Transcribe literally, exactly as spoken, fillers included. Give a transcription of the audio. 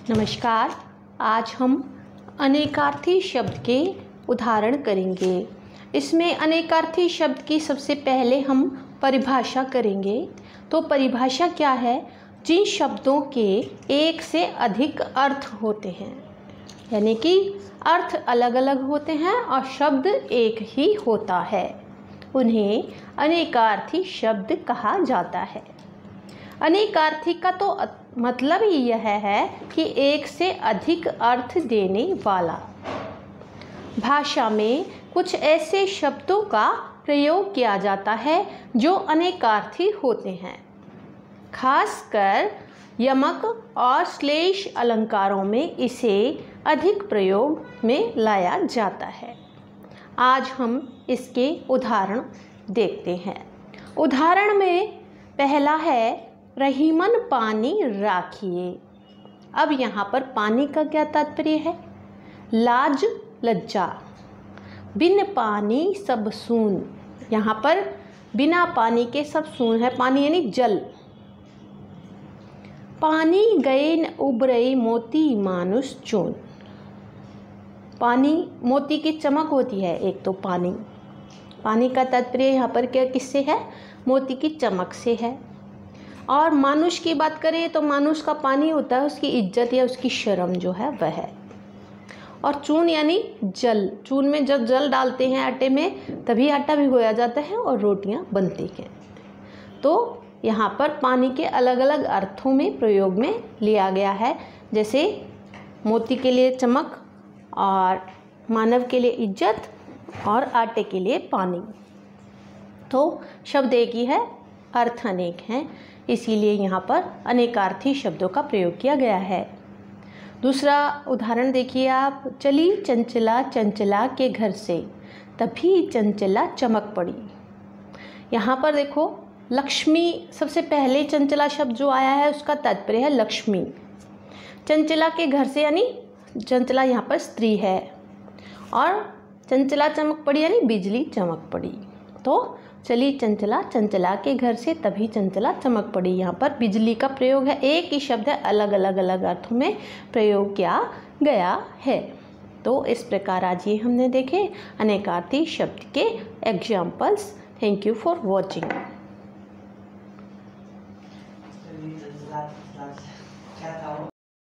नमस्कार। आज हम अनेकार्थी शब्द के उदाहरण करेंगे। इसमें अनेकार्थी शब्द की सबसे पहले हम परिभाषा करेंगे। तो परिभाषा क्या है? जिन शब्दों के एक से अधिक अर्थ होते हैं, यानी कि अर्थ अलग अलग होते हैं और शब्द एक ही होता है, उन्हें अनेकार्थी शब्द कहा जाता है। अनेकार्थी का तो मतलब ही यह है कि एक से अधिक अर्थ देने वाला। भाषा में कुछ ऐसे शब्दों का प्रयोग किया जाता है जो अनेकार्थी होते हैं। खासकर यमक और श्लेष अलंकारों में इसे अधिक प्रयोग में लाया जाता है। आज हम इसके उदाहरण देखते हैं। उदाहरण में पहला है रहीमन पानी राखिए। अब यहाँ पर पानी का क्या तात्पर्य है? लाज लज्जा। बिन पानी सब सून। यहाँ पर बिना पानी के सब सून है। पानी यानी जल। पानी गए न उबरई मोती मानुष चून। पानी मोती की चमक होती है। एक तो पानी पानी का तात्पर्य यहाँ पर क्या किससे है? मोती की चमक से है। और मानुष की बात करें तो मानुष का पानी होता है उसकी इज्जत या उसकी शर्म जो है वह है। और चून यानी जल। चून में जब जल डालते हैं आटे में तभी आटा भिगोया जाता है और रोटियां बनती हैं। तो यहाँ पर पानी के अलग अलग अर्थों में प्रयोग में लिया गया है। जैसे मोती के लिए चमक और मानव के लिए इज्जत और आटे के लिए पानी। तो शब्द एक ही है, अर्थ अनेक हैं, इसीलिए यहाँ पर अनेकार्थी शब्दों का प्रयोग किया गया है। दूसरा उदाहरण देखिए आप। चली चंचला चंचला के घर से, तभी चंचला चमक पड़ी। यहाँ पर देखो लक्ष्मी, सबसे पहले चंचला शब्द जो आया है उसका तात्पर्य है लक्ष्मी। चंचला के घर से यानी चंचला यहाँ पर स्त्री है। और चंचला चमक पड़ी यानी बिजली चमक पड़ी। तो चली चंचला चंचला के घर से, तभी चंचला चमक पड़ी। यहाँ पर बिजली का प्रयोग है। एक ही शब्द है, अलग अलग अलग अर्थों में प्रयोग किया गया है। तो इस प्रकार आज ये हमने देखे अनेकार्थी शब्द के examples. Thank you for watching.